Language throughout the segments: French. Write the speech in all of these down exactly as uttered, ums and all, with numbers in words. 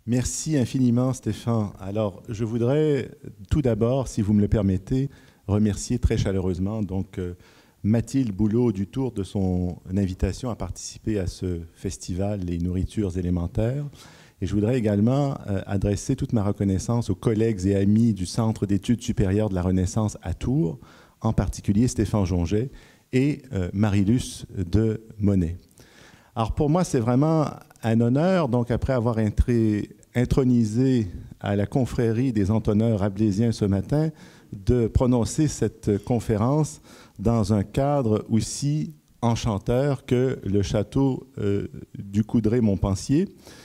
Merci infiniment, Stéphane. Alors, je voudrais tout d'abord, si vous me le permettez, remercier très chaleureusement donc, euh, Mathilde Boulot du Tour de son invitation à participer à ce festival Les Nourritures élémentaires. Et je voudrais également euh, adresser toute ma reconnaissance aux collègues et amis du Centre d'études supérieures de la Renaissance à Tours, en particulier Stéphane Jonget et euh, Marie-Luce de Monet. Alors pour moi, c'est vraiment un honneur, donc après avoir intré, intronisé à la confrérie des entonneurs rabelaisiens ce matin, de prononcer cette conférence dans un cadre aussi enchanteur que le château euh, du Coudray-Montpensier.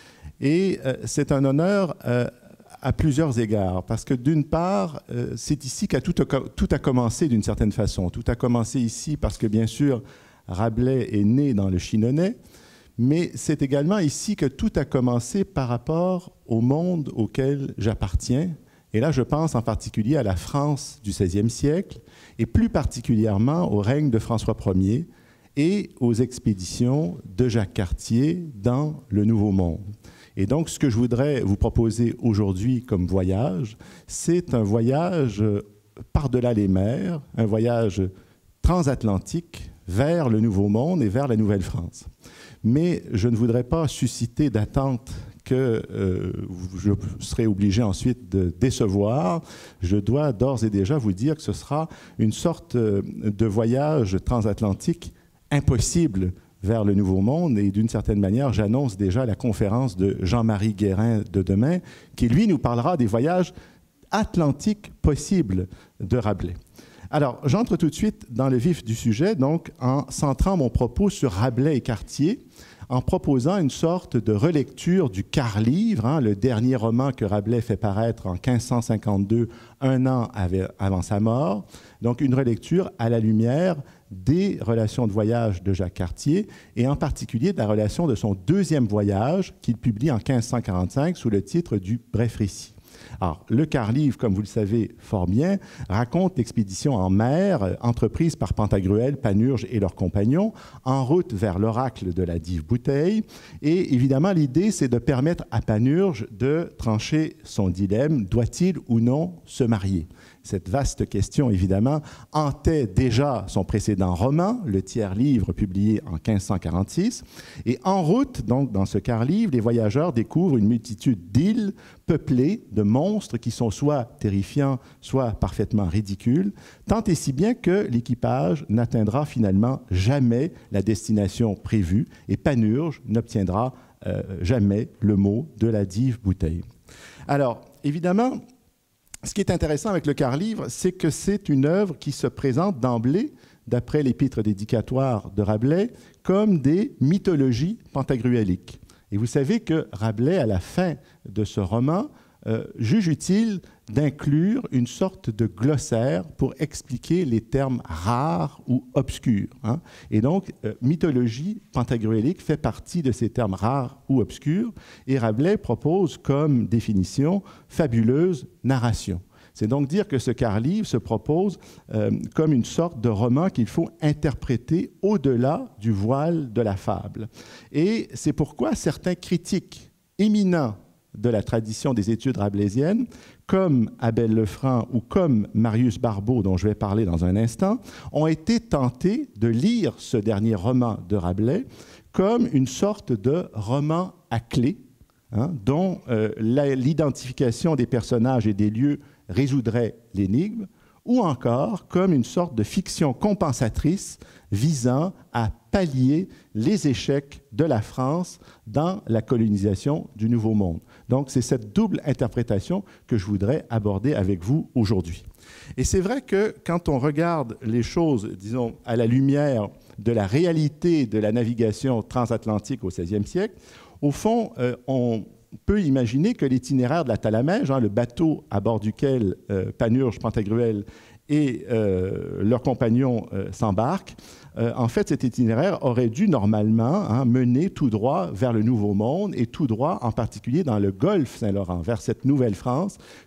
Et euh, c'est un honneur euh, à plusieurs égards, parce que d'une part, euh, c'est ici que tout, tout a commencé d'une certaine façon. Tout a commencé ici parce que, bien sûr, Rabelais est né dans le Chinonais, mais c'est également ici que tout a commencé par rapport au monde auquel j'appartiens. Et là, je pense en particulier à la France du seizième siècle, et plus particulièrement au règne de François Ier et aux expéditions de Jacques Cartier dans le Nouveau Monde. Et donc, ce que je voudrais vous proposer aujourd'hui comme voyage, c'est un voyage par-delà les mers, un voyage transatlantique vers le Nouveau Monde et vers la Nouvelle-France. Mais je ne voudrais pas susciter d'attente que euh, je serai obligé ensuite de décevoir. Je dois d'ores et déjà vous dire que ce sera une sorte de voyage transatlantique impossible vers le Nouveau Monde. Et d'une certaine manière, j'annonce déjà la conférence de Jean-Marie Guérin de demain, qui, lui, nous parlera des voyages atlantiques possibles de Rabelais. Alors, j'entre tout de suite dans le vif du sujet, donc en centrant mon propos sur Rabelais et Cartier, en proposant une sorte de relecture du quart-livre, hein, le dernier roman que Rabelais fait paraître en quinze cent cinquante-deux, un an avant sa mort. Donc, une relecture à la lumière des relations de voyage de Jacques Cartier, et en particulier de la relation de son deuxième voyage qu'il publie en quinze cent quarante-cinq sous le titre du Bref Récit. Alors, le quart-livre, comme vous le savez fort bien, raconte l'expédition en mer euh, entreprise par Pantagruel, Panurge et leurs compagnons en route vers l'oracle de la Dive Bouteille. Et évidemment, l'idée, c'est de permettre à Panurge de trancher son dilemme. Doit-il ou non se marier? Cette vaste question, évidemment, hantait déjà son précédent roman, le tiers-livre publié en quinze cent quarante-six. Et en route, donc, dans ce quart-livre, les voyageurs découvrent une multitude d'îles peuplées de monstres qui sont soit terrifiants, soit parfaitement ridicules, tant et si bien que l'équipage n'atteindra finalement jamais la destination prévue et Panurge n'obtiendra euh, jamais le mot de la Dive Bouteille. Alors, évidemment, ce qui est intéressant avec le quart-livre, c'est que c'est une œuvre qui se présente d'emblée, d'après l'épître dédicatoire de Rabelais, comme des mythologies pantagruéliques. Et vous savez que Rabelais, à la fin de ce roman, euh, juge utile d'inclure une sorte de glossaire pour expliquer les termes rares ou obscurs. Hein. Et donc, euh, mythologie pantagruélique fait partie de ces termes rares ou obscurs, et Rabelais propose comme définition fabuleuse narration. C'est donc dire que ce quart-livre se propose euh, comme une sorte de roman qu'il faut interpréter au-delà du voile de la fable. Et c'est pourquoi certains critiques éminents de la tradition des études rabelaisiennes, comme Abel Lefranc ou comme Marius Barbeau, dont je vais parler dans un instant, ont été tentés de lire ce dernier roman de Rabelais comme une sorte de roman à clé, hein, dont euh, l'identification des personnages et des lieux résoudrait l'énigme, ou encore comme une sorte de fiction compensatrice visant à pallier les échecs de la France dans la colonisation du Nouveau Monde. Donc, c'est cette double interprétation que je voudrais aborder avec vous aujourd'hui. Et c'est vrai que quand on regarde les choses, disons, à la lumière de la réalité de la navigation transatlantique au seizième siècle, au fond, euh, on peut imaginer que l'itinéraire de la Talamège, hein, le bateau à bord duquel euh, Panurge, Pantagruel et euh, leurs compagnons euh, s'embarquent, euh, en fait, cet itinéraire aurait dû normalement hein, mener tout droit vers le Nouveau Monde et tout droit en particulier dans le golfe Saint-Laurent, vers cette Nouvelle-France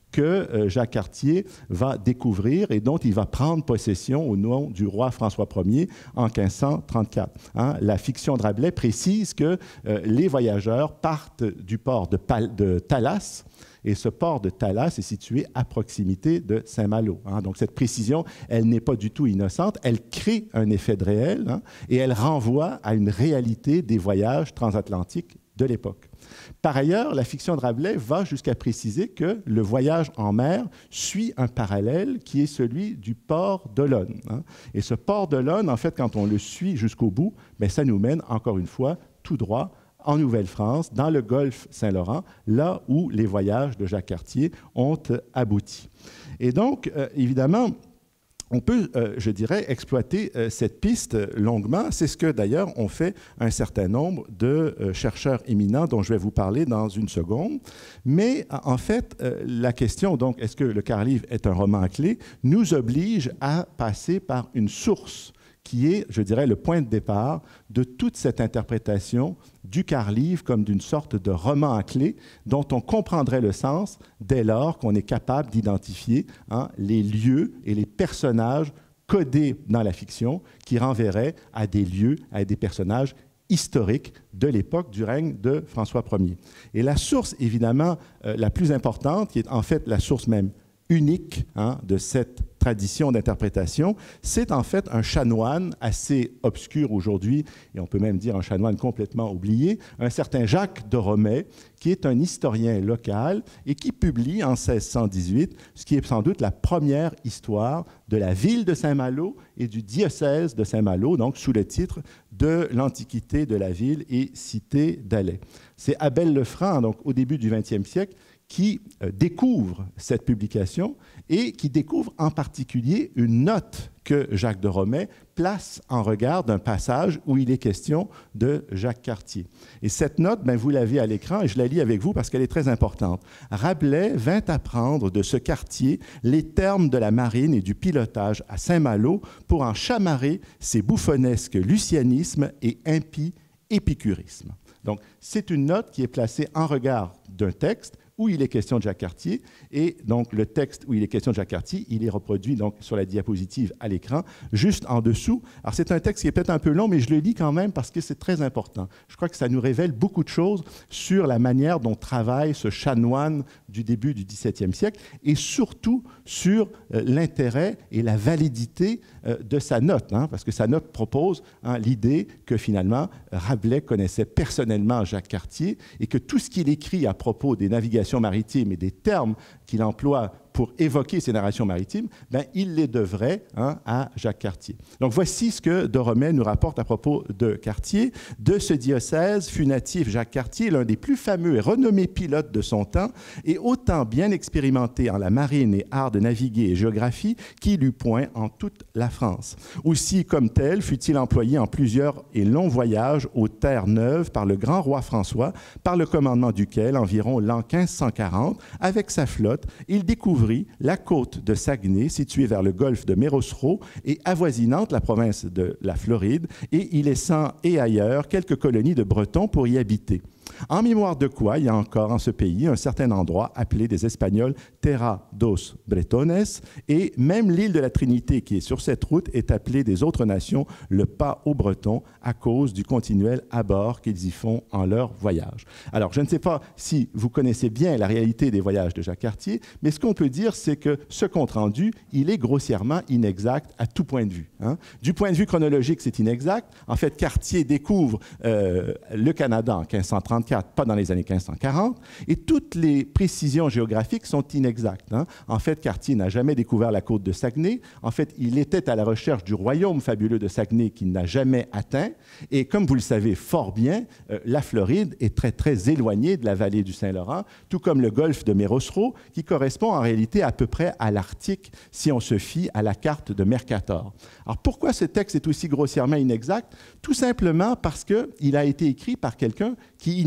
que euh, Jacques Cartier va découvrir et dont il va prendre possession au nom du roi François Ier en quinze cent trente-quatre. Hein, la fiction de Rabelais précise que euh, les voyageurs partent du port de, Pal de Thalas, et ce port de Thalas est situé à proximité de Saint-Malo. Hein. Donc cette précision, elle n'est pas du tout innocente, elle crée un effet de réel, hein, et elle renvoie à une réalité des voyages transatlantiques de l'époque. Par ailleurs, la fiction de Rabelais va jusqu'à préciser que le voyage en mer suit un parallèle qui est celui du port d'Olonne. Hein. Et ce port d'Olonne, en fait, quand on le suit jusqu'au bout, bien, ça nous mène, encore une fois, tout droit en Nouvelle-France, dans le golfe Saint-Laurent, là où les voyages de Jacques Cartier ont abouti. Et donc, euh, évidemment, on peut, euh, je dirais, exploiter euh, cette piste longuement. C'est ce que, d'ailleurs, ont fait un certain nombre de euh, chercheurs éminents dont je vais vous parler dans une seconde. Mais, en fait, euh, la question, donc, est-ce que le quart-livre est un roman à clé, nous oblige à passer par une source qui est, je dirais, le point de départ de toute cette interprétation du quart-livre comme d'une sorte de roman à clé dont on comprendrait le sens dès lors qu'on est capable d'identifier hein, les lieux et les personnages codés dans la fiction qui renverraient à des lieux, à des personnages historiques de l'époque du règne de François Ier. Et la source, évidemment, euh, la plus importante, qui est en fait la source même unique hein, de cette tradition d'interprétation, c'est en fait un chanoine assez obscur aujourd'hui, et on peut même dire un chanoine complètement oublié, un certain Jacques de Romais, qui est un historien local et qui publie en seize cent dix-huit ce qui est sans doute la première histoire de la ville de Saint-Malo et du diocèse de Saint-Malo, donc sous le titre de l'Antiquité de la ville et cité d'Alais. C'est Abel Lefranc, donc au début du vingtième siècle, qui euh, découvre cette publication et qui découvre en particulier une note que Jacques de Romais place en regard d'un passage où il est question de Jacques Cartier. Et cette note, ben, vous l'avez à l'écran et je la lis avec vous parce qu'elle est très importante. Rabelais vint apprendre de ce Cartier les termes de la marine et du pilotage à Saint-Malo pour en chamarrer ses bouffonnesques lucianismes et impies épicurismes. Donc, c'est une note qui est placée en regard d'un texte où il est question de Jacques Cartier, et donc le texte où il est question de Jacques Cartier, il est reproduit donc sur la diapositive à l'écran, juste en dessous. Alors c'est un texte qui est peut-être un peu long, mais je le lis quand même parce que c'est très important. Je crois que ça nous révèle beaucoup de choses sur la manière dont travaille ce chanoine du début du dix-septième siècle, et surtout sur euh, l'intérêt et la validité euh, de sa note, hein, parce que sa note propose hein, l'idée que finalement Rabelais connaissait personnellement Jacques Cartier, et que tout ce qu'il écrit à propos des navigations maritimes et des termes qu'il emploie pour évoquer ces narrations maritimes, ben, il les devrait hein, à Jacques Cartier. Donc voici ce que de Romais nous rapporte à propos de Cartier. De ce diocèse fut natif Jacques Cartier, l'un des plus fameux et renommés pilotes de son temps, et autant bien expérimenté en la marine et art de naviguer et géographie qu'il eut point en toute la France. Aussi, comme tel, fut-il employé en plusieurs et longs voyages aux terres neuves par le grand roi François, par le commandement duquel, environ l'an quinze cent quarante, avec sa flotte, il découvrit la côte de Saguenay, située vers le golfe de Mérossereau et avoisinante la province de la Floride, et y laissant et ailleurs quelques colonies de Bretons pour y habiter. En mémoire de quoi, il y a encore en ce pays un certain endroit appelé des Espagnols Terra dos Bretones, et même l'île de la Trinité qui est sur cette route est appelée des autres nations le pas aux Bretons à cause du continuel abord qu'ils y font en leur voyage. Alors, je ne sais pas si vous connaissez bien la réalité des voyages de Jacques Cartier, mais ce qu'on peut dire, c'est que ce compte-rendu, il est grossièrement inexact à tout point de vue. Hein. Du point de vue chronologique, c'est inexact. En fait, Cartier découvre euh, le Canada en quinze cent trente-quatre, pas dans les années quinze cent quarante, et toutes les précisions géographiques sont inexactes. Hein. En fait, Cartier n'a jamais découvert la côte de Saguenay. En fait, il était à la recherche du royaume fabuleux de Saguenay qu'il n'a jamais atteint. Et comme vous le savez fort bien, euh, la Floride est très, très éloignée de la vallée du Saint-Laurent, tout comme le golfe de Mérossereau, qui correspond en réalité à peu près à l'Arctique si on se fie à la carte de Mercator. Alors, pourquoi ce texte est aussi grossièrement inexact? Tout simplement parce qu'il a été écrit par quelqu'un qui ignore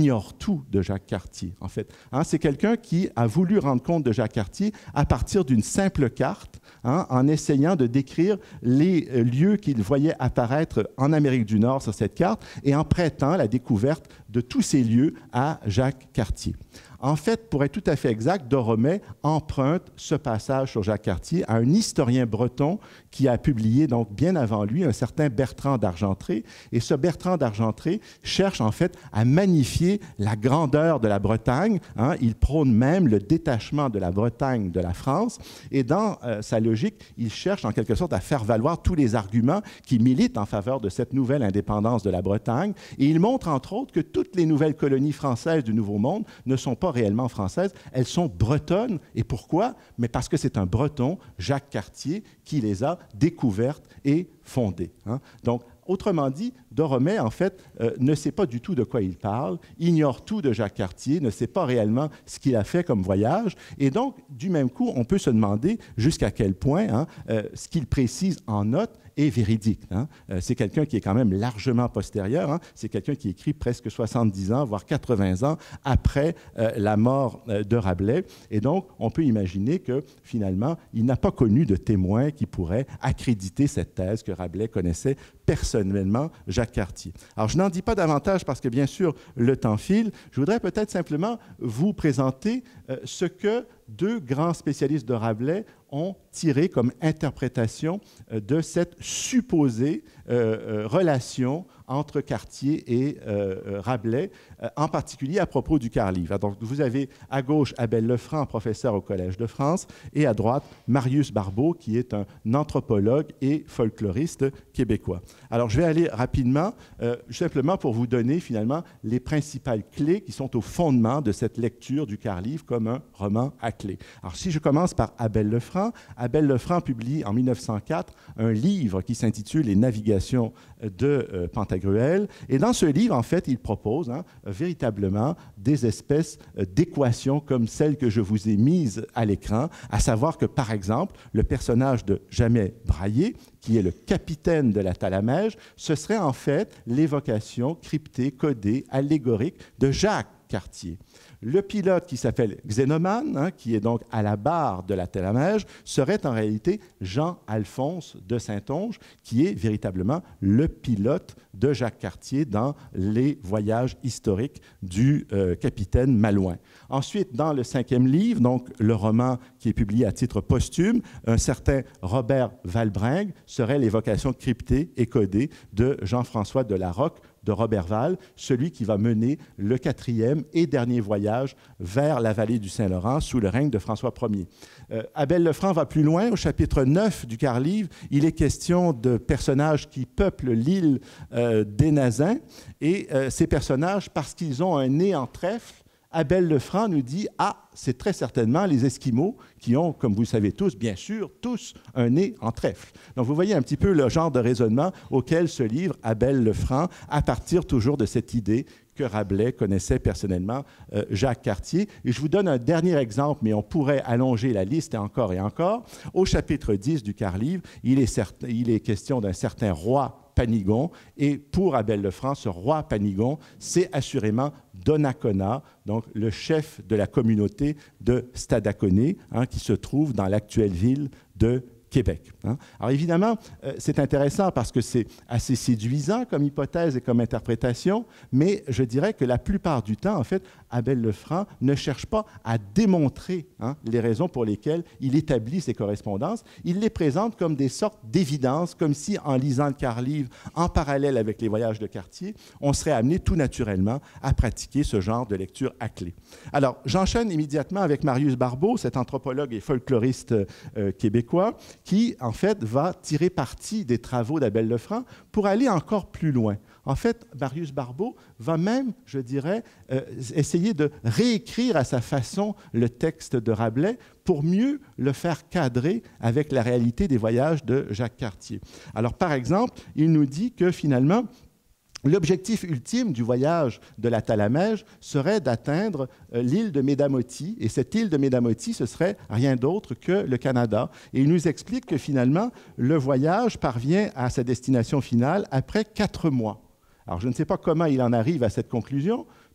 ignore tout de Jacques Cartier, en fait. Hein, c'est quelqu'un qui a voulu rendre compte de Jacques Cartier à partir d'une simple carte, hein, en essayant de décrire les lieux qu'il voyait apparaître en Amérique du Nord sur cette carte et en prêtant la découverte de tous ces lieux à Jacques Cartier. En fait, pour être tout à fait exact, Doromey emprunte ce passage sur Jacques Cartier à un historien breton qui a publié donc bien avant lui, un certain Bertrand d'Argentré. Et ce Bertrand d'Argentré cherche en fait à magnifier la grandeur de la Bretagne. Hein. Il prône même le détachement de la Bretagne de la France. Et dans euh, sa logique, il cherche en quelque sorte à faire valoir tous les arguments qui militent en faveur de cette nouvelle indépendance de la Bretagne. Et il montre entre autres que toutes les nouvelles colonies françaises du Nouveau Monde ne sont pas réellement françaises, elles sont bretonnes. Et pourquoi? Mais parce que c'est un Breton, Jacques Cartier, qui les a découvertes et fondées. Hein. Donc, autrement dit, Doromey, en fait, euh, ne sait pas du tout de quoi il parle, ignore tout de Jacques Cartier, ne sait pas réellement ce qu'il a fait comme voyage. Et donc, du même coup, on peut se demander jusqu'à quel point hein, euh, ce qu'il précise en note est véridique. Hein. Euh, c'est quelqu'un qui est quand même largement postérieur. Hein. C'est quelqu'un qui écrit presque soixante-dix ans, voire quatre-vingts ans après euh, la mort euh, de Rabelais. Et donc, on peut imaginer que, finalement, il n'a pas connu de témoins qui pourraient accréditer cette thèse que Rabelais connaissait personnellement Jacques Cartier. Alors, je n'en dis pas davantage parce que, bien sûr, le temps file. Je voudrais peut-être simplement vous présenter euh, ce que deux grands spécialistes de Rabelais ont tiré comme interprétation euh, de cette supposée euh, euh, relation entre Cartier et euh, Rabelais, euh, en particulier à propos du quart livre. Donc, vous avez à gauche Abel Lefranc, professeur au Collège de France, et à droite Marius Barbeau, qui est un anthropologue et folkloriste québécois. Alors, je vais aller rapidement, euh, simplement pour vous donner finalement les principales clés qui sont au fondement de cette lecture du quart livre comme un roman à clé. Alors, si je commence par Abel Lefranc, Abel Lefranc publie en mille neuf cent quatre un livre qui s'intitule « Les navigations de euh, Pantagruel ». Et dans ce livre, en fait, il propose hein, véritablement des espèces euh, d'équations comme celles que je vous ai mises à l'écran, à savoir que, par exemple, le personnage de Jamet Braillé, qui est le capitaine de la Talamège, ce serait en fait l'évocation cryptée, codée, allégorique de Jacques Cartier. Le pilote qui s'appelle Xénomane, hein, qui est donc à la barre de la Talamège, serait en réalité Jean-Alphonse de Saintonge, qui est véritablement le pilote de Jacques Cartier dans les voyages historiques du euh, capitaine Malouin. Ensuite, dans le cinquième livre, donc le roman qui est publié à titre posthume, un certain Robert Valbringue serait l'évocation cryptée et codée de Jean-François de La Rocque, de Roberval, celui qui va mener le quatrième et dernier voyage vers la vallée du Saint-Laurent sous le règne de François Ier. Euh, Abel Lefranc va plus loin. Au chapitre neuf du quart livre, il est question de personnages qui peuplent l'île euh, des Nazins. Et euh, ces personnages, parce qu'ils ont un nez en trèfle, Abel Lefranc nous dit « Ah, c'est très certainement les Esquimaux qui ont, comme vous le savez tous, bien sûr, tous un nez en trèfle. » Donc, vous voyez un petit peu le genre de raisonnement auquel se livre Abel Lefranc à partir toujours de cette idée que Rabelais connaissait personnellement euh, Jacques Cartier. Et je vous donne un dernier exemple, mais on pourrait allonger la liste et encore et encore. Au chapitre dix du quart livre, il est, certain, il est question d'un certain roi Panigon. Et pour Abel Lefranc, ce roi Panigon, c'est assurément Donnacona, donc le chef de la communauté de Stadacone, hein, qui se trouve dans l'actuelle ville de Québec. Hein. Alors évidemment, euh, c'est intéressant parce que c'est assez séduisant comme hypothèse et comme interprétation, mais je dirais que la plupart du temps, en fait, Abel Lefranc ne cherche pas à démontrer hein, les raisons pour lesquelles il établit ces correspondances. Il les présente comme des sortes d'évidences, comme si en lisant le quart livre en parallèle avec les voyages de Cartier, on serait amené tout naturellement à pratiquer ce genre de lecture à clé. Alors, j'enchaîne immédiatement avec Marius Barbeau, cet anthropologue et folkloriste euh, québécois, qui, en fait, va tirer parti des travaux d'Abel Lefranc pour aller encore plus loin. En fait, Marius Barbeau va même, je dirais, euh, essayer de réécrire à sa façon le texte de Rabelais pour mieux le faire cadrer avec la réalité des voyages de Jacques Cartier. Alors, par exemple, il nous dit que, finalement, l'objectif ultime du voyage de la Talamège serait d'atteindre euh, l'île de Médamoti. Et cette île de Médamoti, ce serait rien d'autre que le Canada. Et il nous explique que finalement, le voyage parvient à sa destination finale après quatre mois. Alors, je ne sais pas comment il en arrive à cette conclusion.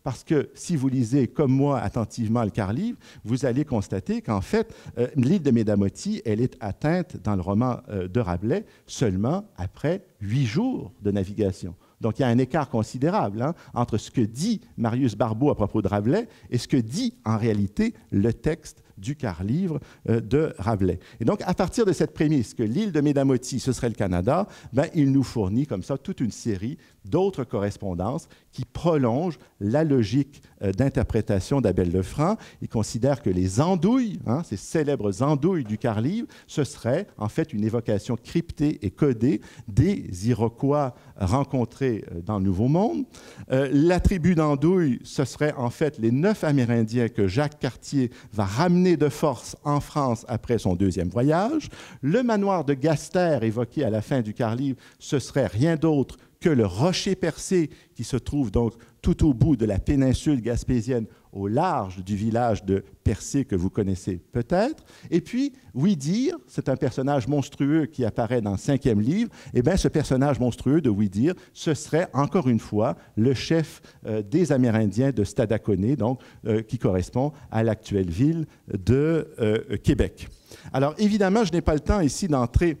parce que si vous lisez comme moi attentivement le quart-livre, vous allez constater qu'en fait, euh, l'île de Médamoti, elle est atteinte dans le roman euh, de Rabelais seulement après huit jours de navigation. Donc, il y a un écart considérable hein, entre ce que dit Marius Barbeau à propos de Rabelais et ce que dit en réalité le texte du quart-livre euh, de Rabelais. Et donc, à partir de cette prémisse que l'île de Médamoti, ce serait le Canada, ben, il nous fournit comme ça toute une série d'autres correspondances qui prolongent la logique euh, d'interprétation d'Abel Lefranc. Il considère que les andouilles, hein, ces célèbres andouilles du quart-livre, ce serait en fait une évocation cryptée et codée des Iroquois rencontrés euh, dans le Nouveau Monde. Euh, la tribu d'Andouille, ce serait en fait les neuf Amérindiens que Jacques Cartier va ramener de force en France après son deuxième voyage. Le manoir de Gaster, évoqué à la fin du quart-livre, ce serait rien d'autre que le rocher percé qui se trouve donc tout au bout de la péninsule gaspésienne, au large du village de Percé que vous connaissez peut-être. Et puis, Ouidir, c'est un personnage monstrueux qui apparaît dans le cinquième livre. Eh bien, ce personnage monstrueux de Ouidir, ce serait encore une fois le chef euh, des Amérindiens de Stadacone, donc euh, qui correspond à l'actuelle ville de euh, Québec. Alors, évidemment, je n'ai pas le temps ici d'entrer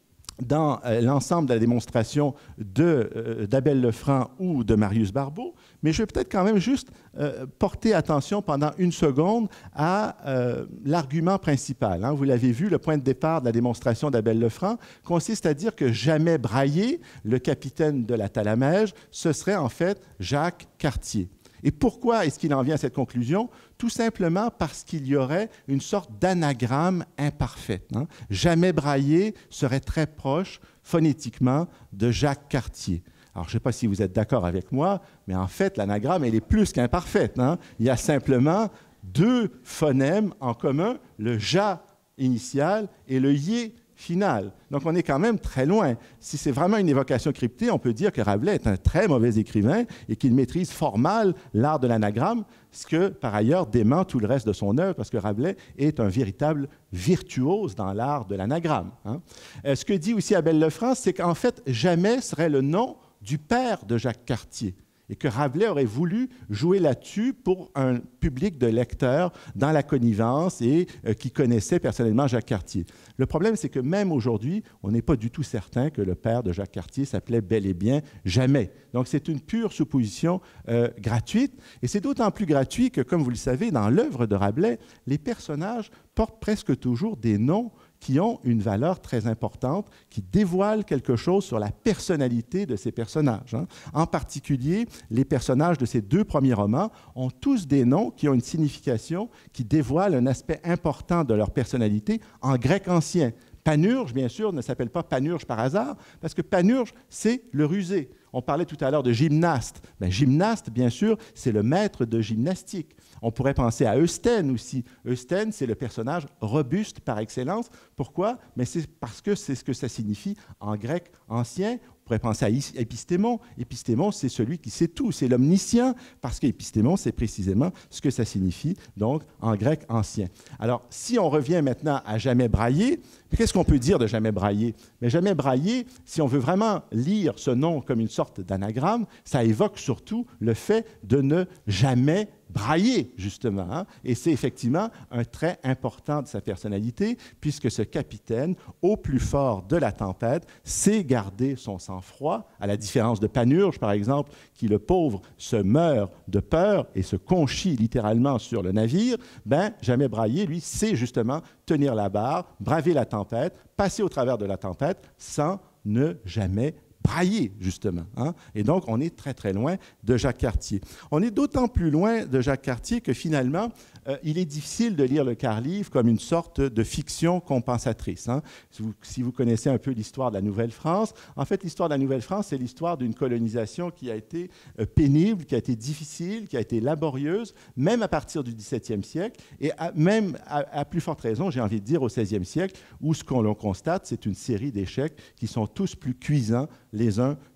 dans euh, l'ensemble de la démonstration de, euh, d'Abel Lefranc ou de Marius Barbeau, mais je vais peut-être quand même juste euh, porter attention pendant une seconde à euh, l'argument principal. Hein. Vous l'avez vu, le point de départ de la démonstration d'Abel Lefranc consiste à dire que jamais Braillé, le capitaine de la Talamège, ce serait en fait Jacques Cartier. Et pourquoi est-ce qu'il en vient à cette conclusion? Tout simplement parce qu'il y aurait une sorte d'anagramme imparfaite. Hein. Jamais Braillé serait très proche phonétiquement de Jacques Cartier. Alors, je ne sais pas si vous êtes d'accord avec moi, mais en fait, l'anagramme, elle est plus qu'imparfaite. Hein. Il y a simplement deux phonèmes en commun, le ja initial et le yé final. Donc, on est quand même très loin. Si c'est vraiment une évocation cryptée, on peut dire que Rabelais est un très mauvais écrivain et qu'il maîtrise fort mal l'art de l'anagramme, ce que, par ailleurs, dément tout le reste de son œuvre, parce que Rabelais est un véritable virtuose dans l'art de l'anagramme. Hein. Euh, ce que dit aussi Abel Lefranc, c'est qu'en fait, jamais serait le nom du père de Jacques Cartier, et que Rabelais aurait voulu jouer là-dessus pour un public de lecteurs dans la connivence et euh, qui connaissait personnellement Jacques Cartier. Le problème, c'est que même aujourd'hui, on n'est pas du tout certain que le père de Jacques Cartier s'appelait bel et bien Jamais. Donc, c'est une pure supposition euh, gratuite, et c'est d'autant plus gratuit que, comme vous le savez, dans l'œuvre de Rabelais, les personnages portent presque toujours des noms qui ont une valeur très importante, qui dévoilent quelque chose sur la personnalité de ces personnages. Hein. En particulier, les personnages de ces deux premiers romans ont tous des noms qui ont une signification, qui dévoilent un aspect important de leur personnalité en grec ancien. Panurge, bien sûr, ne s'appelle pas Panurge par hasard, parce que Panurge, c'est le rusé. On parlait tout à l'heure de gymnaste. Bien, gymnaste, bien sûr, c'est le maître de gymnastique. On pourrait penser à Eustène aussi. Eustène, c'est le personnage robuste par excellence. Pourquoi? Mais c'est parce que c'est ce que ça signifie en grec ancien. On pourrait penser à Épistémon. Épistémon, c'est celui qui sait tout, c'est l'omniscient, parce qu'Épistémon, c'est précisément ce que ça signifie, donc, en grec ancien. Alors, si on revient maintenant à Jamais Braillé, qu'est-ce qu'on peut dire de Jamais Braillé? Mais Jamais Braillé, si on veut vraiment lire ce nom comme une sorte d'anagramme, ça évoque surtout le fait de ne jamais brailler, justement. Hein? Et c'est effectivement un trait important de sa personnalité, puisque ce capitaine, au plus fort de la tempête, sait garder son sang-froid, à la différence de Panurge, par exemple, qui, le pauvre, se meurt de peur et se conchit littéralement sur le navire. Ben, Jamais Braillé, lui, sait justement tenir la barre, braver la tempête, passer au travers de la tempête sans ne jamais brailler, justement. Hein? Et donc, on est très, très loin de Jacques Cartier. On est d'autant plus loin de Jacques Cartier que, finalement, euh, il est difficile de lire le quart-livre comme une sorte de fiction compensatrice. Hein? Si, vous, si vous connaissez un peu l'histoire de la Nouvelle-France, en fait, l'histoire de la Nouvelle-France, c'est l'histoire d'une colonisation qui a été euh, pénible, qui a été difficile, qui a été laborieuse, même à partir du dix-septième siècle, et à, même, à, à plus forte raison, j'ai envie de dire, au seizième siècle, où ce qu'on constate, c'est une série d'échecs qui sont tous plus cuisants les uns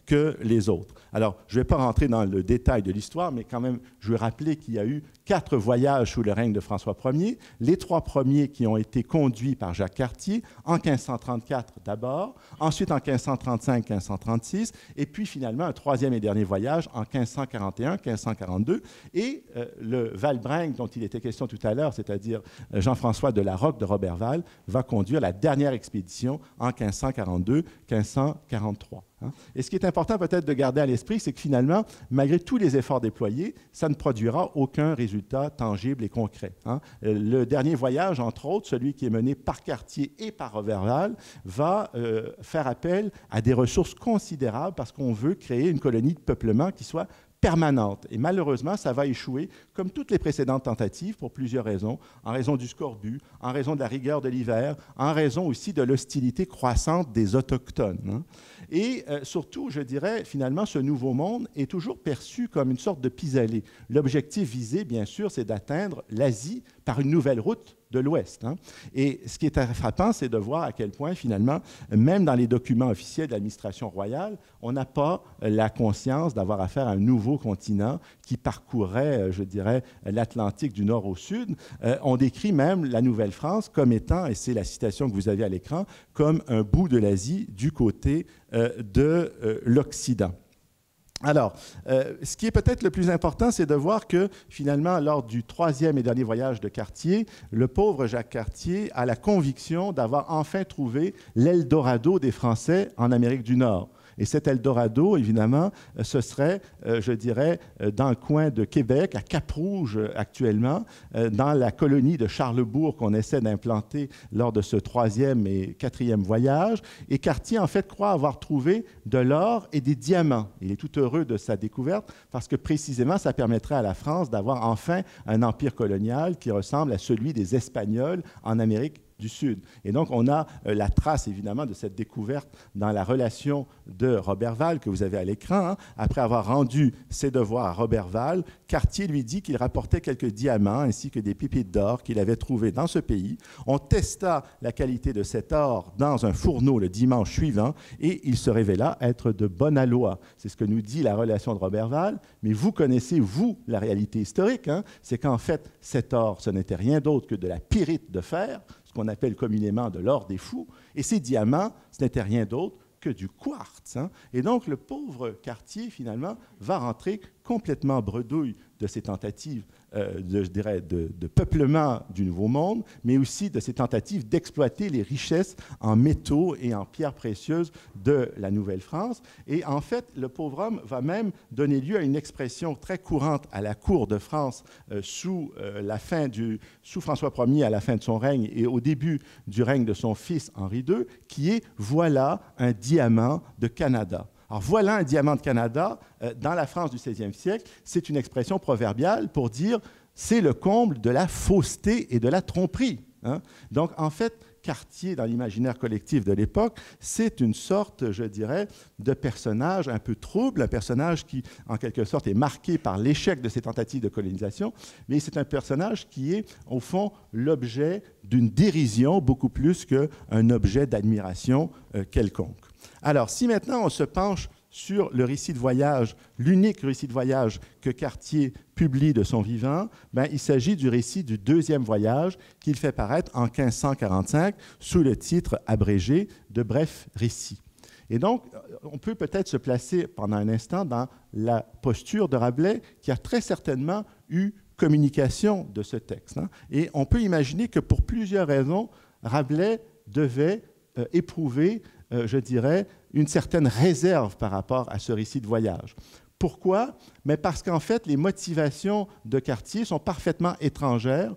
que les autres. Alors, je ne vais pas rentrer dans le détail de l'histoire, mais quand même, je veux rappeler qu'il y a eu quatre voyages sous le règne de François Ier, les trois premiers qui ont été conduits par Jacques Cartier, en quinze cent trente-quatre d'abord, ensuite en quinze cent trente-cinq quinze cent trente-six, et puis finalement un troisième et dernier voyage en quinze cent quarante et un quinze cent quarante-deux, et euh, le Valbreng dont il était question tout à l'heure, c'est-à-dire Jean-François de la Roque de Roberval, va conduire la dernière expédition en quinze cent quarante-deux quinze cent quarante-trois. Et ce qui est important peut-être de garder à l'esprit, c'est que finalement, malgré tous les efforts déployés, ça ne produira aucun résultat tangible et concret. Hein. Le dernier voyage, entre autres, celui qui est mené par Cartier et par Roberval, va euh, faire appel à des ressources considérables parce qu'on veut créer une colonie de peuplement qui soit permanente. Et malheureusement, ça va échouer, comme toutes les précédentes tentatives, pour plusieurs raisons. En raison du scorbut, en raison de la rigueur de l'hiver, en raison aussi de l'hostilité croissante des Autochtones. Hein. Et euh, surtout, je dirais, finalement, ce nouveau monde est toujours perçu comme une sorte de pis-aller. L'objectif visé, bien sûr, c'est d'atteindre l'Asie par une nouvelle route de l'Ouest. Hein. Et ce qui est frappant, c'est de voir à quel point, finalement, même dans les documents officiels de l'administration royale, on n'a pas la conscience d'avoir affaire à un nouveau continent qui parcourrait, je dirais, l'Atlantique du nord au sud. Euh, on décrit même la Nouvelle-France comme étant, et c'est la citation que vous avez à l'écran, comme un bout de l'Asie du côté euh, de euh, l'Occident. Alors, euh, ce qui est peut-être le plus important, c'est de voir que, finalement, lors du troisième et dernier voyage de Cartier, le pauvre Jacques Cartier a la conviction d'avoir enfin trouvé l'Eldorado des Français en Amérique du Nord. Et cet Eldorado, évidemment, ce serait, euh, je dirais, euh, dans le coin de Québec, à Cap-Rouge euh, actuellement, euh, dans la colonie de Charlesbourg qu'on essaie d'implanter lors de ce troisième et quatrième voyage. Et Cartier, en fait, croit avoir trouvé de l'or et des diamants. Il est tout heureux de sa découverte parce que, précisément, ça permettrait à la France d'avoir enfin un empire colonial qui ressemble à celui des Espagnols en Amérique du Sud. Et donc, on a euh, la trace, évidemment, de cette découverte dans la relation de Roberval que vous avez à l'écran. Hein. Après avoir rendu ses devoirs à Roberval, Cartier lui dit qu'il rapportait quelques diamants ainsi que des pépites d'or qu'il avait trouvées dans ce pays. On testa la qualité de cet or dans un fourneau le dimanche suivant et il se révéla être de bonne aloi. C'est ce que nous dit la relation de Roberval, mais vous connaissez, vous, la réalité historique. Hein. C'est qu'en fait, cet or, ce n'était rien d'autre que de la pyrite de fer, qu'on appelle communément de l'or des fous, et ces diamants, ce n'était rien d'autre que du quartz. Hein. Et donc, le pauvre Cartier, finalement, va rentrer complètement bredouille de ces tentatives, euh, de, je dirais, de, de peuplement du Nouveau Monde, mais aussi de ces tentatives d'exploiter les richesses en métaux et en pierres précieuses de la Nouvelle-France. Et en fait, le pauvre homme va même donner lieu à une expression très courante à la cour de France euh, sous, euh, la fin du, sous François Ier à la fin de son règne et au début du règne de son fils Henri deux, qui est « voilà un diamant de Canada ». Alors, voilà un diamant de Canada, euh, dans la France du seizième siècle, c'est une expression proverbiale pour dire c'est le comble de la fausseté et de la tromperie. Hein. Donc, en fait, Cartier, dans l'imaginaire collectif de l'époque, c'est une sorte, je dirais, de personnage un peu trouble, un personnage qui, en quelque sorte, est marqué par l'échec de ses tentatives de colonisation, mais c'est un personnage qui est, au fond, l'objet d'une dérision beaucoup plus qu'un objet d'admiration euh, quelconque. Alors, si maintenant on se penche sur le récit de voyage, l'unique récit de voyage que Cartier publie de son vivant, ben, il s'agit du récit du deuxième voyage qu'il fait paraître en quinze cent quarante-cinq sous le titre abrégé de Bref récit. Et donc, on peut peut-être se placer pendant un instant dans la posture de Rabelais qui a très certainement eu communication de ce texte. Hein. Et on peut imaginer que pour plusieurs raisons, Rabelais devait euh, éprouver, euh, je dirais, une certaine réserve par rapport à ce récit de voyage. Pourquoi? Mais parce qu'en fait, les motivations de Cartier sont parfaitement étrangères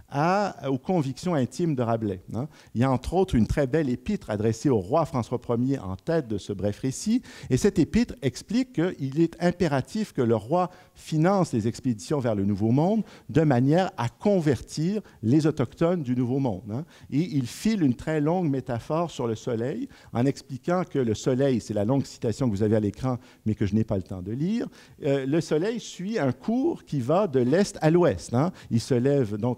à, aux convictions intimes de Rabelais. Hein. Il y a entre autres une très belle épître adressée au roi François Ier en tête de ce bref récit, et cette épître explique qu'il est impératif que le roi finance les expéditions vers le Nouveau Monde de manière à convertir les autochtones du Nouveau Monde. Hein. Et il file une très longue métaphore sur le soleil en expliquant que le soleil, c'est la longue citation que vous avez à l'écran, mais que je n'ai pas le temps de lire, euh, le soleil suit un cours qui va de l'est à l'ouest. Hein. Il se lève donc à l'Orient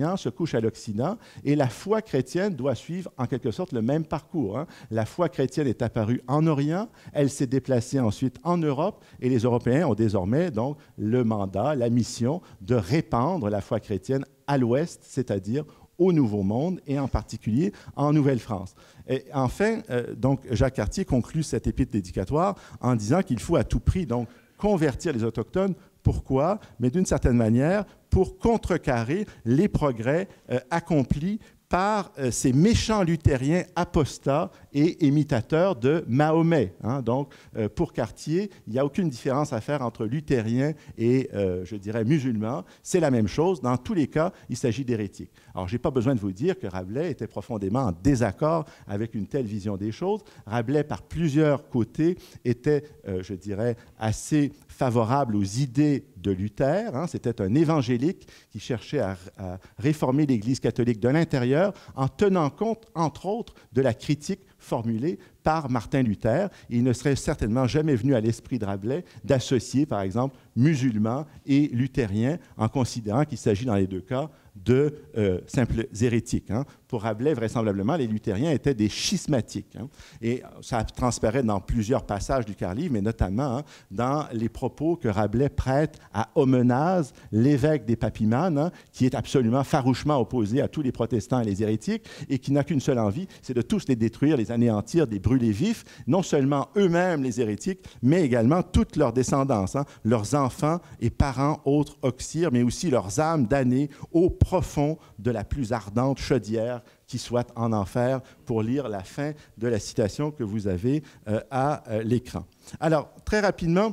l'Orient se couche à l'Occident et la foi chrétienne doit suivre en quelque sorte le même parcours. Hein. La foi chrétienne est apparue en Orient, elle s'est déplacée ensuite en Europe et les Européens ont désormais donc le mandat, la mission de répandre la foi chrétienne à l'Ouest, c'est-à-dire au Nouveau Monde et en particulier en Nouvelle-France. Et enfin, euh, donc, Jacques Cartier conclut cette épître dédicatoire en disant qu'il faut à tout prix donc, convertir les Autochtones. Pourquoi? Mais d'une certaine manière, pour contrecarrer les progrès euh, accomplis par euh, ces méchants luthériens apostats et imitateurs de Mahomet. Hein. Donc, euh, pour Cartier, il n'y a aucune différence à faire entre luthériens et, euh, je dirais, musulmans. C'est la même chose. Dans tous les cas, il s'agit d'hérétiques. Alors, je n'ai pas besoin de vous dire que Rabelais était profondément en désaccord avec une telle vision des choses. Rabelais, par plusieurs côtés, était, euh, je dirais, assez favorable aux idées de Luther. Hein. C'était un évangélique qui cherchait à, à réformer l'Église catholique de l'intérieur en tenant compte, entre autres, de la critique formulée par Martin Luther. Il ne serait certainement jamais venu à l'esprit de Rabelais d'associer, par exemple, musulmans et luthériens en considérant qu'il s'agit dans les deux cas de euh, simples hérétiques. Hein. Pour Rabelais, vraisemblablement, les luthériens étaient des schismatiques. Hein. Et ça transparaît dans plusieurs passages du Quart-Livre, mais notamment hein, dans les propos que Rabelais prête à Omenaz, l'évêque des Papimanes, hein, qui est absolument farouchement opposé à tous les protestants et les hérétiques, et qui n'a qu'une seule envie, c'est de tous les détruire, les anéantir, les brûler vifs, non seulement eux-mêmes, les hérétiques, mais également toute leur descendance, hein, leurs enfants et parents, autres oxyres, mais aussi leurs âmes damnées au profond de la plus ardente chaudière qui soit en enfer, pour lire la fin de la citation que vous avez euh, à euh, l'écran. Alors, très rapidement,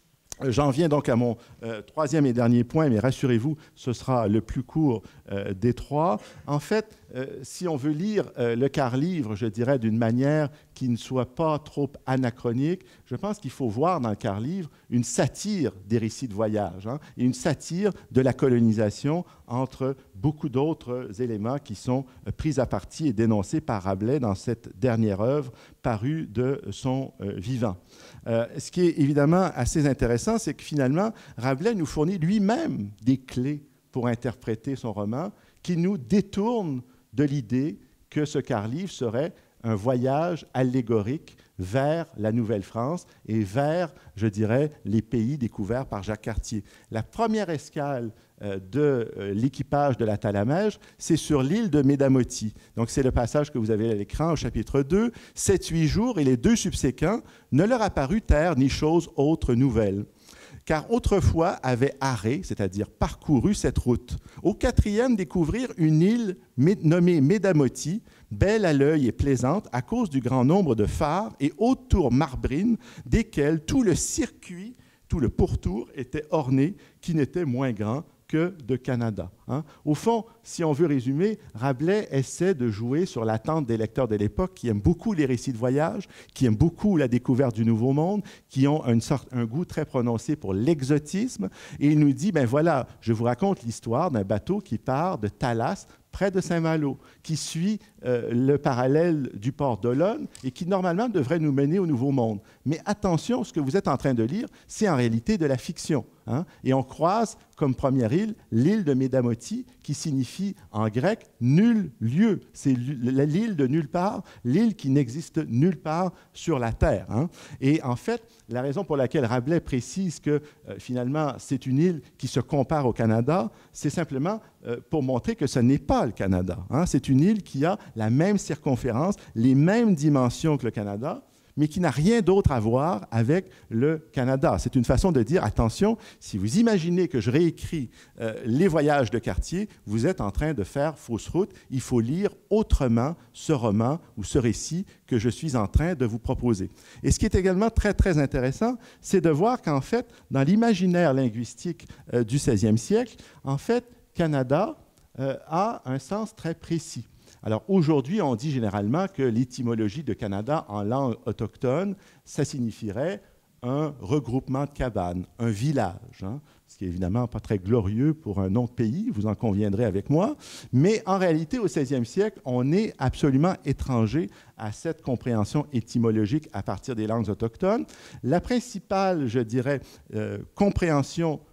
j'en viens donc à mon euh, troisième et dernier point, mais rassurez-vous, ce sera le plus court euh, des trois. En fait, euh, si on veut lire euh, le quart-livre, je dirais, d'une manière qui ne soit pas trop anachronique, je pense qu'il faut voir dans le quart-livre une satire des récits de voyage, hein, et une satire de la colonisation entre beaucoup d'autres éléments qui sont euh, pris à partie et dénoncés par Rabelais dans cette dernière œuvre parue de son euh, vivant. Euh, ce qui est évidemment assez intéressant, c'est que finalement, Rabelais nous fournit lui-même des clés pour interpréter son roman qui nous détournent de l'idée que ce quart-livre serait un voyage allégorique vers la Nouvelle-France et vers, je dirais, les pays découverts par Jacques Cartier. La première escale euh, de euh, l'équipage de la Talamège, c'est sur l'île de Médamoti. Donc, c'est le passage que vous avez à l'écran au chapitre deux. Sept, huit jours et les deux subséquents ne leur apparut terre ni chose autre nouvelle. Car autrefois avait Arrée, c'est-à-dire parcouru cette route. Au quatrième, découvrir une île nommée Médamoti, belle à l'œil et plaisante à cause du grand nombre de phares et hautes tours marbrines, desquelles tout le circuit, tout le pourtour était orné, qui n'était moins grand que de Canada. Hein. Au fond, si on veut résumer, Rabelais essaie de jouer sur l'attente des lecteurs de l'époque qui aiment beaucoup les récits de voyage, qui aiment beaucoup la découverte du Nouveau Monde, qui ont une sorte, un goût très prononcé pour l'exotisme. Et il nous dit, ben voilà, je vous raconte l'histoire d'un bateau qui part de Talas, près de Saint-Malo, qui suit euh, le parallèle du port d'Olonne et qui, normalement, devrait nous mener au Nouveau Monde. Mais attention, ce que vous êtes en train de lire, c'est en réalité de la fiction. Hein? Et on croise, comme première île, l'île de Médamoti, qui signifie en grec « nul lieu ». C'est l'île de nulle part, l'île qui n'existe nulle part sur la terre. Hein? Et en fait, la raison pour laquelle Rabelais précise que, euh, finalement, c'est une île qui se compare au Canada, c'est simplement euh, pour montrer que ce n'est pas le Canada. Hein? C'est une île qui a la même circonférence, les mêmes dimensions que le Canada, mais qui n'a rien d'autre à voir avec le Canada. C'est une façon de dire, attention, si vous imaginez que je réécris euh, les voyages de Cartier, vous êtes en train de faire fausse route. Il faut lire autrement ce roman ou ce récit que je suis en train de vous proposer. Et ce qui est également très, très intéressant, c'est de voir qu'en fait, dans l'imaginaire linguistique euh, du seizième siècle, en fait, Canada euh, a un sens très précis. Alors aujourd'hui, on dit généralement que l'étymologie de Canada en langue autochtone, ça signifierait un regroupement de cabanes, un village, hein, ce qui est évidemment pas très glorieux pour un nom de pays, vous en conviendrez avec moi, mais en réalité, au seizième siècle, on est absolument étranger à cette compréhension étymologique à partir des langues autochtones. La principale, je dirais, euh, compréhension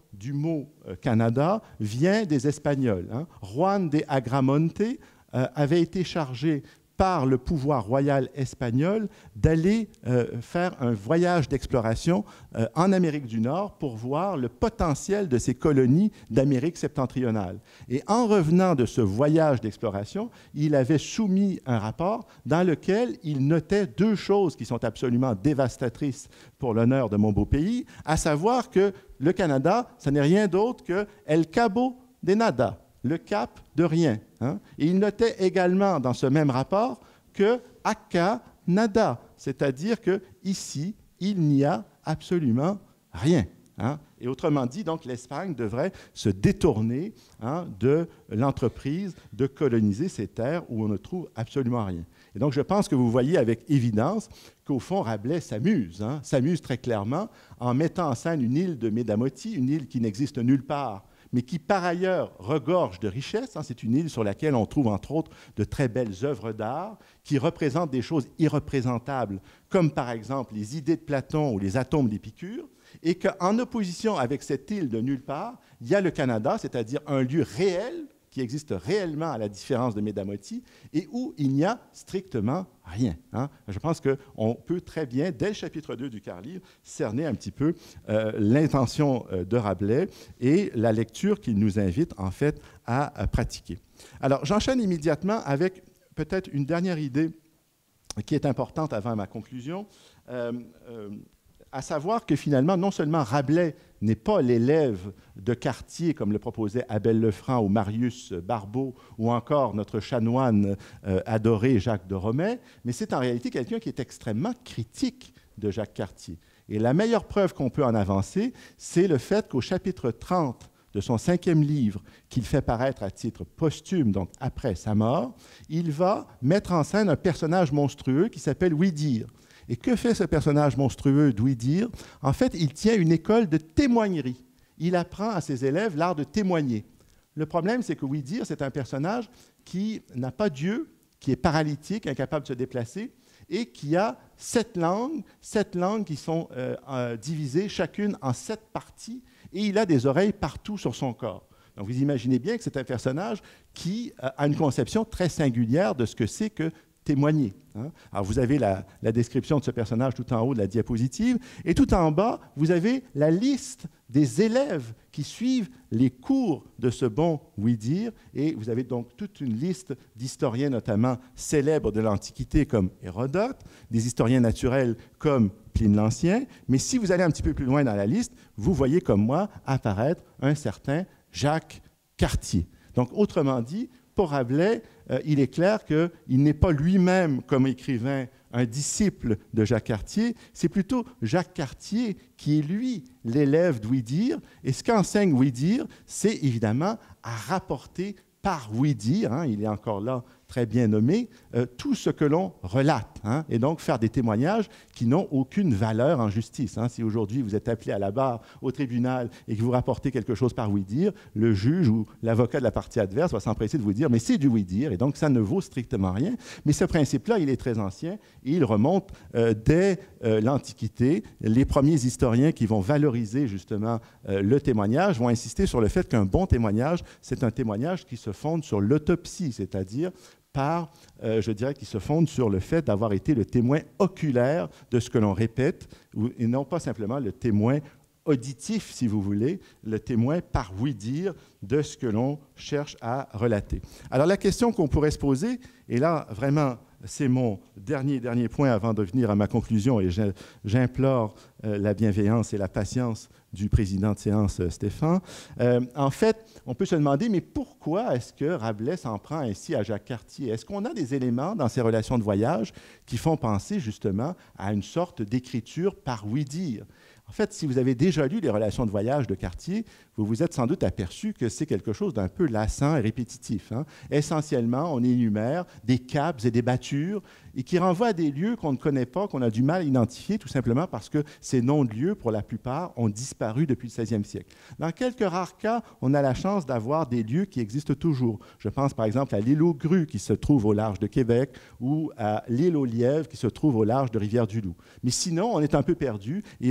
du mot euh, Canada vient des Espagnols. Hein. Juan de Agramonte euh, avait été chargé par le pouvoir royal espagnol d'aller euh, faire un voyage d'exploration euh, en Amérique du Nord pour voir le potentiel de ces colonies d'Amérique septentrionale. Et en revenant de ce voyage d'exploration, il avait soumis un rapport dans lequel il notait deux choses qui sont absolument dévastatrices pour l'honneur de mon beau pays, à savoir que le Canada, ce n'est rien d'autre que El Cabo de Nada, le cap de rien. Hein? Et il notait également dans ce même rapport que acá nada, c'est-à-dire qu'ici, il n'y a absolument rien. Hein? Et autrement dit, donc, l'Espagne devrait se détourner hein, de l'entreprise de coloniser ces terres où on ne trouve absolument rien. Et donc, je pense que vous voyez avec évidence qu'au fond, Rabelais s'amuse, hein, s'amuse très clairement en mettant en scène une île de Médamoti, une île qui n'existe nulle part, mais qui par ailleurs regorge de richesses. Hein. C'est une île sur laquelle on trouve entre autres de très belles œuvres d'art qui représentent des choses irreprésentables, comme par exemple les idées de Platon ou les atomes d'Épicure, et qu'en opposition avec cette île de nulle part, il y a le Canada, c'est-à-dire un lieu réel qui existe réellement à la différence de Médamoti et où il n'y a strictement rien. Hein. Je pense qu'on peut très bien, dès le chapitre deux du quart-livre, cerner un petit peu euh, l'intention euh, de Rabelais et la lecture qu'il nous invite en fait à, à pratiquer. Alors, j'enchaîne immédiatement avec peut-être une dernière idée qui est importante avant ma conclusion, euh, euh, à savoir que finalement, non seulement Rabelais n'est pas l'élève de Cartier, comme le proposait Abel Lefranc ou Marius Barbeau, ou encore notre chanoine euh, adoré Jacques de Romay, mais c'est en réalité quelqu'un qui est extrêmement critique de Jacques Cartier. Et la meilleure preuve qu'on peut en avancer, c'est le fait qu'au chapitre trente de son cinquième livre, qu'il fait paraître à titre posthume, donc après sa mort, il va mettre en scène un personnage monstrueux qui s'appelle Ouidir. Et que fait ce personnage monstrueux d'Ouidir? En fait, il tient une école de témoignerie. Il apprend à ses élèves l'art de témoigner. Le problème, c'est que Ouidir, c'est un personnage qui n'a pas d'yeux, qui est paralytique, incapable de se déplacer, et qui a sept langues, sept langues qui sont euh, euh, divisées chacune en sept parties, et il a des oreilles partout sur son corps. Donc, vous imaginez bien que c'est un personnage qui euh, a une conception très singulière de ce que c'est que témoigner. Hein. Alors, vous avez la, la description de ce personnage tout en haut de la diapositive, et tout en bas, vous avez la liste des élèves qui suivent les cours de ce bon Ouidir, et vous avez donc toute une liste d'historiens, notamment célèbres de l'Antiquité comme Hérodote, des historiens naturels comme Pline l'Ancien, mais si vous allez un petit peu plus loin dans la liste, vous voyez comme moi apparaître un certain Jacques Cartier. Donc, autrement dit, pour Rabelais, euh, il est clair qu'il n'est pas lui-même, comme écrivain, un disciple de Jacques Cartier, c'est plutôt Jacques Cartier qui est, lui, l'élève d'Ouidir. Et ce qu'enseigne Ouidir, c'est évidemment à rapporter par Ouidir, hein, il est encore là très bien nommé, euh, tout ce que l'on relate, hein, et donc faire des témoignages qui n'ont aucune valeur en justice. Hein. Si aujourd'hui vous êtes appelé à la barre au tribunal et que vous rapportez quelque chose par oui-dire, le juge ou l'avocat de la partie adverse va s'empresser de vous dire « mais c'est du oui-dire », et donc ça ne vaut strictement rien. Mais ce principe-là, il est très ancien et il remonte euh, dès euh, l'Antiquité. Les premiers historiens qui vont valoriser justement euh, le témoignage vont insister sur le fait qu'un bon témoignage, c'est un témoignage qui se fonde sur l'autopsie, c'est-à-dire par, euh, je dirais, qui se fonde sur le fait d'avoir été le témoin oculaire de ce que l'on répète, et non pas simplement le témoin auditif, si vous voulez, le témoin par oui-dire de ce que l'on cherche à relater. Alors la question qu'on pourrait se poser, et là vraiment c'est mon dernier, dernier point avant de venir à ma conclusion, et j'implore euh, la bienveillance et la patience du président de séance, Stéphane. Euh, en fait, on peut se demander, mais pourquoi est-ce que Rabelais s'en prend ainsi à Jacques Cartier? Est-ce qu'on a des éléments dans ses relations de voyage qui font penser justement à une sorte d'écriture par oui-dire? En fait, si vous avez déjà lu les relations de voyage de Cartier, vous vous êtes sans doute aperçu que c'est quelque chose d'un peu lassant et répétitif. Hein. Essentiellement, on énumère des caps et des battures et qui renvoient à des lieux qu'on ne connaît pas, qu'on a du mal à identifier, tout simplement parce que ces noms de lieux, pour la plupart, ont disparu depuis le seizième siècle. Dans quelques rares cas, on a la chance d'avoir des lieux qui existent toujours. Je pense par exemple à l'île aux Grues qui se trouve au large de Québec ou à l'île aux Lièvres qui se trouve au large de Rivière-du-Loup. Mais sinon, on est un peu perdu et au fond, il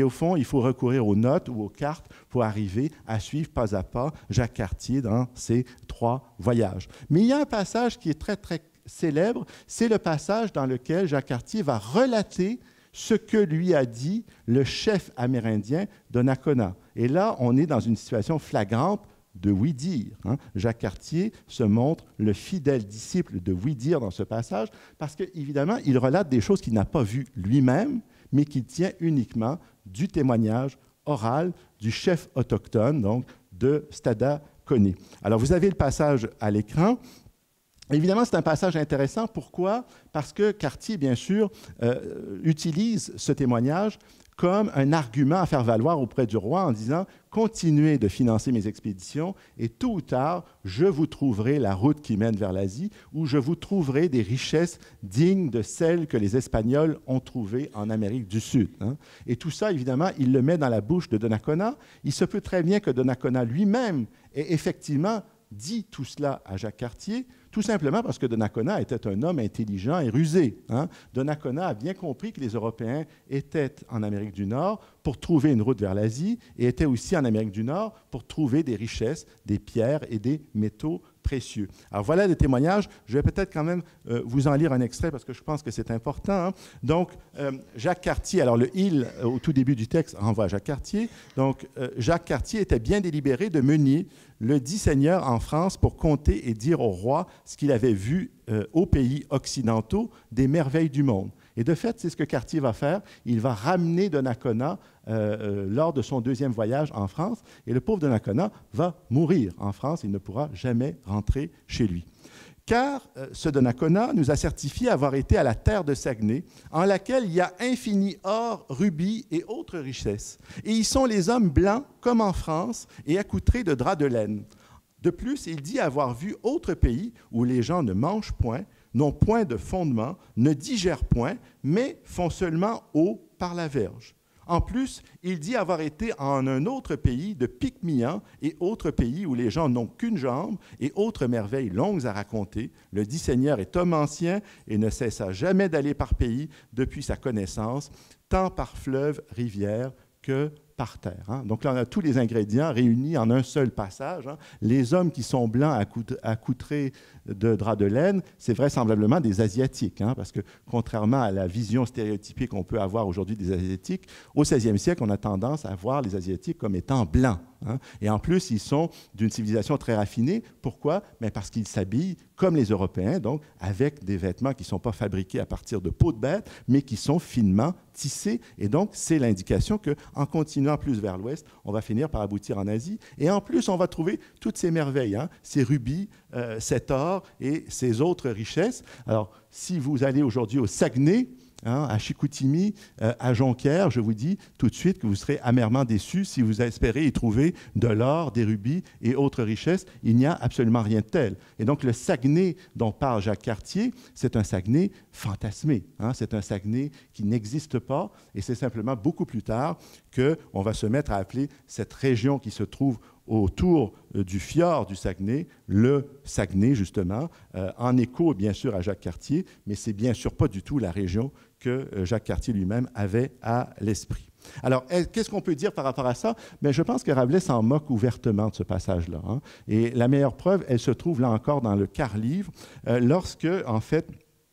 faut recourir aux notes ou aux cartes pour arriver à suivre pas à pas Jacques Cartier dans ses trois voyages. Mais il y a un passage qui est très, très célèbre, c'est le passage dans lequel Jacques Cartier va relater ce que lui a dit le chef amérindien Donnacona. Et là, on est dans une situation flagrante de oui-dire. Hein. Jacques Cartier se montre le fidèle disciple de oui-dire dans ce passage parce qu'évidemment, il relate des choses qu'il n'a pas vues lui-même, mais qu'il tient uniquement du témoignage oral du chef autochtone, donc de Stadacona. Alors, vous avez le passage à l'écran. Évidemment, c'est un passage intéressant. Pourquoi? Parce que Cartier, bien sûr, euh, utilise ce témoignage comme un argument à faire valoir auprès du roi en disant « Continuez de financer mes expéditions et tôt ou tard, je vous trouverai la route qui mène vers l'Asie ou je vous trouverai des richesses dignes de celles que les Espagnols ont trouvées en Amérique du Sud. Hein. » Et tout ça, évidemment, il le met dans la bouche de Donnacona. Il se peut très bien que Donnacona lui-même ait effectivement dit tout cela à Jacques Cartier, tout simplement parce que Donnacona était un homme intelligent et rusé. Hein. Donnacona a bien compris que les Européens étaient en Amérique du Nord pour trouver une route vers l'Asie et étaient aussi en Amérique du Nord pour trouver des richesses, des pierres et des métaux précieux. Alors voilà des témoignages. Je vais peut-être quand même euh, vous en lire un extrait parce que je pense que c'est important. Hein. Donc, euh, Jacques Cartier, alors le « il » euh, au tout début du texte renvoie à Jacques Cartier. Donc, euh, Jacques Cartier était bien délibéré de mener le dit seigneur en France pour compter et dire au roi ce qu'il avait vu euh, aux pays occidentaux des merveilles du monde. Et de fait, c'est ce que Cartier va faire. Il va ramener Donnacona euh, euh, lors de son deuxième voyage en France. Et le pauvre Donnacona va mourir en France. Il ne pourra jamais rentrer chez lui. Car euh, ce Donnacona nous a certifié avoir été à la terre de Saguenay, en laquelle il y a infini or, rubis et autres richesses. Et y sont les hommes blancs, comme en France, et accoutrés de draps de laine. De plus, il dit avoir vu autres pays où les gens ne mangent point, n'ont point de fondement, ne digèrent point, mais font seulement eau par la verge. En plus, il dit avoir été en un autre pays de Pygmian et autres pays où les gens n'ont qu'une jambe et autres merveilles longues à raconter. Le dit Seigneur est homme ancien et ne cessa jamais d'aller par pays depuis sa connaissance, tant par fleuve, rivière que par terre. Hein. Donc là, on a tous les ingrédients réunis en un seul passage. Hein. Les hommes qui sont blancs accoutrés de draps de laine, c'est vraisemblablement des Asiatiques, hein, parce que contrairement à la vision stéréotypée qu'on peut avoir aujourd'hui des Asiatiques, au seizième siècle, on a tendance à voir les Asiatiques comme étant blancs. Hein. Et en plus, ils sont d'une civilisation très raffinée. Pourquoi? Mais parce qu'ils s'habillent comme les Européens, donc avec des vêtements qui ne sont pas fabriqués à partir de peau de bête, mais qui sont finement tissés. Et donc, c'est l'indication qu'en continuant plus vers l'ouest, on va finir par aboutir en Asie. Et en plus, on va trouver toutes ces merveilles, hein, ces rubis, euh, cet or et ces autres richesses. Alors, si vous allez aujourd'hui au Saguenay, hein, à Chicoutimi, euh, à Jonquière, je vous dis tout de suite que vous serez amèrement déçus si vous espérez y trouver de l'or, des rubis et autres richesses. Il n'y a absolument rien de tel. Et donc, le Saguenay dont parle Jacques Cartier, c'est un Saguenay fantasmé. Hein, c'est un Saguenay qui n'existe pas et c'est simplement beaucoup plus tard qu'on va se mettre à appeler cette région qui se trouve autour euh, du fjord du Saguenay, le Saguenay, justement, euh, en écho, bien sûr, à Jacques Cartier, mais c'est bien sûr pas du tout la région que euh, Jacques Cartier lui-même avait à l'esprit. Alors, qu'est-ce qu'on peut dire par rapport à ça? Bien, je pense que Rabelais s'en moque ouvertement de ce passage-là. Hein. Et la meilleure preuve, elle se trouve là encore dans le quart-livre, euh, lorsque, en fait,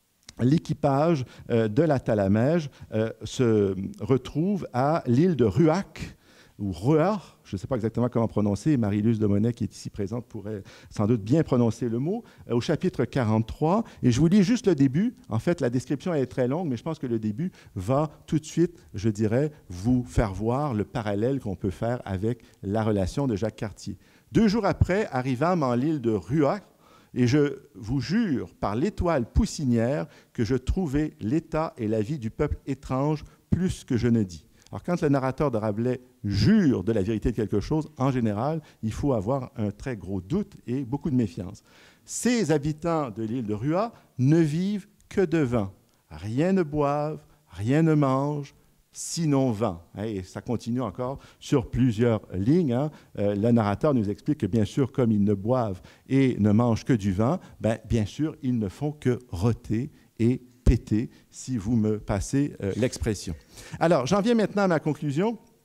l'équipage euh, de la Talamège euh, se retrouve à l'île de Ruac, ou Rua, je ne sais pas exactement comment prononcer, Marie-Luce de Monet, qui est ici présente, pourrait sans doute bien prononcer le mot, au chapitre quarante-trois. Et je vous lis juste le début. En fait, la description elle est très longue, mais je pense que le début va tout de suite, je dirais, vous faire voir le parallèle qu'on peut faire avec la relation de Jacques Cartier. Deux jours après, arrivâmes en l'île de Rua, et je vous jure par l'étoile poussinière que je trouvais l'état et la vie du peuple étrange plus que je ne dis. Alors, quand le narrateur de Rabelais jure de la vérité de quelque chose, en général, il faut avoir un très gros doute et beaucoup de méfiance. Ces habitants de l'île de Rua ne vivent que de vin. Rien ne boivent, rien ne mangent, sinon vin. Et ça continue encore sur plusieurs lignes. Hein. Euh, le narrateur nous explique que, bien sûr, comme ils ne boivent et ne mangent que du vin, ben, bien sûr, ils ne font que rôter et péter, si vous me passez euh, l'expression. Alors, j'en viens maintenant à ma conclusion.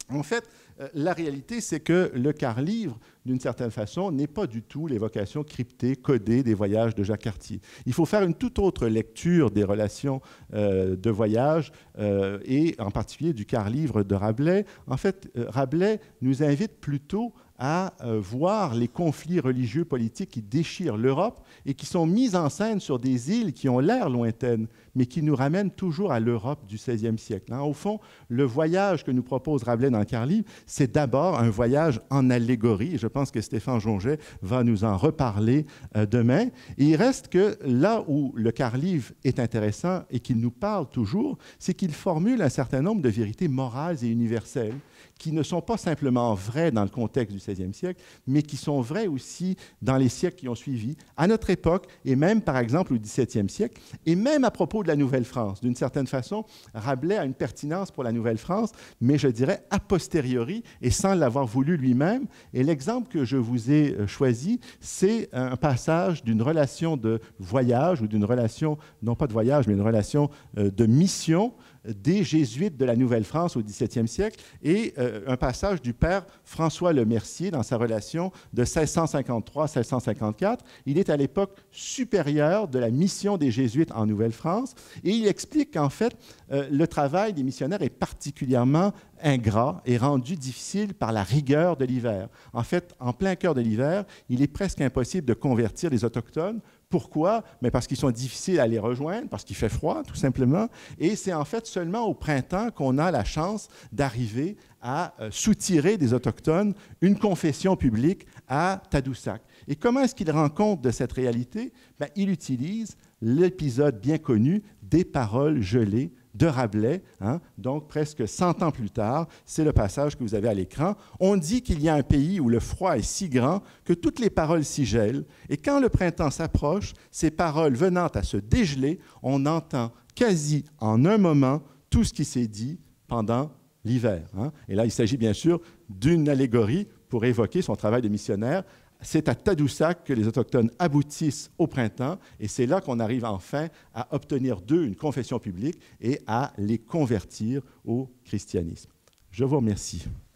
En fait, euh, la réalité, c'est que le quart-livre, d'une certaine façon, n'est pas du tout l'évocation cryptée, codée des voyages de Jacques Cartier. Il faut faire une toute autre lecture des relations euh, de voyage euh, et en particulier du quart-livre de Rabelais. En fait, euh, Rabelais nous invite plutôt à euh, voir les conflits religieux politiques qui déchirent l'Europe et qui sont mis en scène sur des îles qui ont l'air lointaines, mais qui nous ramènent toujours à l'Europe du seizième siècle. Hein. Au fond, le voyage que nous propose Rabelais dans le quart-livre, c'est d'abord un voyage en allégorie. Et je pense que Stéphane Jonget va nous en reparler euh, demain. Et il reste que là où le quart-livre est intéressant et qu'il nous parle toujours, c'est qu'il formule un certain nombre de vérités morales et universelles qui ne sont pas simplement vraies dans le contexte du seizième siècle, mais qui sont vraies aussi dans les siècles qui ont suivi, à notre époque, et même, par exemple, au dix-septième siècle, et même à propos de la Nouvelle-France. D'une certaine façon, Rabelais a une pertinence pour la Nouvelle-France, mais je dirais a posteriori, et sans l'avoir voulu lui-même. Et l'exemple que je vous ai choisi, c'est un passage d'une relation de voyage, ou d'une relation, non pas de voyage, mais une relation de mission, des Jésuites de la Nouvelle-France au dix-septième siècle et euh, un passage du père François Le Mercier dans sa relation de seize cent cinquante-trois à seize cent cinquante-quatre. Il est à l'époque supérieur de la mission des Jésuites en Nouvelle-France et il explique qu'en fait, euh, le travail des missionnaires est particulièrement ingrat et rendu difficile par la rigueur de l'hiver. En fait, en plein cœur de l'hiver, il est presque impossible de convertir les Autochtones. Pourquoi? Mais parce qu'ils sont difficiles à les rejoindre, parce qu'il fait froid, tout simplement. Et c'est en fait seulement au printemps qu'on a la chance d'arriver à euh, soutirer des Autochtones une confession publique à Tadoussac. Et comment est-ce qu'il rend compte de cette réalité? Bien, il utilise l'épisode bien connu des paroles gelées de Rabelais, hein, donc presque cent ans plus tard, c'est le passage que vous avez à l'écran. On dit qu'il y a un pays où le froid est si grand que toutes les paroles s'y gèlent, et quand le printemps s'approche, ces paroles venant à se dégeler, on entend quasi en un moment tout ce qui s'est dit pendant l'hiver. Hein. Et là, il s'agit bien sûr d'une allégorie pour évoquer son travail de missionnaire. C'est à Tadoussac que les Autochtones aboutissent au printemps et c'est là qu'on arrive enfin à obtenir d'eux une confession publique et à les convertir au christianisme. Je vous remercie.